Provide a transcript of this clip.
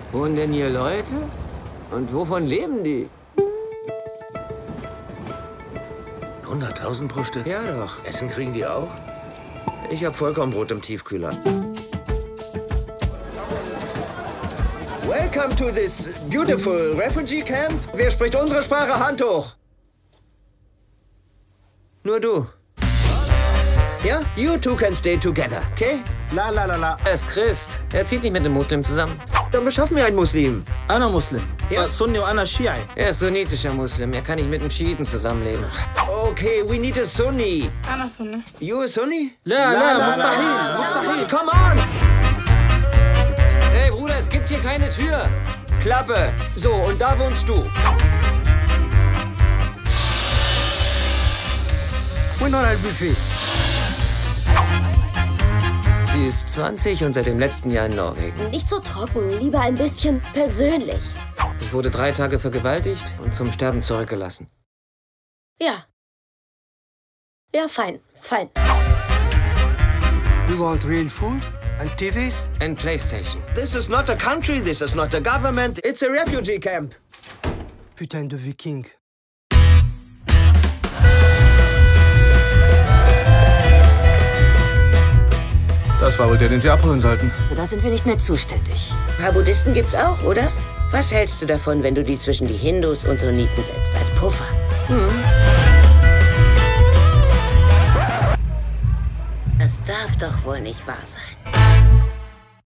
Wohnen denn hier Leute? Und wovon leben die? 100.000 pro Stück? Ja doch. Essen kriegen die auch? Ich hab Vollkornbrot im Tiefkühler. Welcome to this beautiful refugee camp. Wer spricht unsere Sprache? Hand hoch. Nur du. Ja? You two can stay together, okay? لا لا لا لا Er ist Christ. Er zieht nicht mit einem Muslim zusammen. Dann beschaffen wir einen Muslim. أنا مسلم Ja. سني وأنا شيعي. Er ist sunnitischer Muslim. Er kann nicht mit einem Schiiten zusammenleben. Okay, we need a Sunni. أنا سنة. You a Sunni? لا لا مستحيل مستحيل. Come on! Hey, Bruder, es gibt hier keine Tür. Klappe. So, und da wohnst du. Sie ist 20 und seit dem letzten Jahr in Norwegen. Nicht so trocken, lieber ein bisschen persönlich. Ich wurde 3 Tage vergewaltigt und zum Sterben zurückgelassen. Ja. Ja, fein, fein. You want real food and TVs? And PlayStation. This is not a country, this is not a government. It's a refugee camp. Putain de Viking. Das war wohl der, den Sie abholen sollten. Da sind wir nicht mehr zuständig. Ein paar Buddhisten gibt's auch, oder? Was hältst du davon, wenn du die zwischen die Hindus und Sunniten setzt, als Puffer? Das darf doch wohl nicht wahr sein.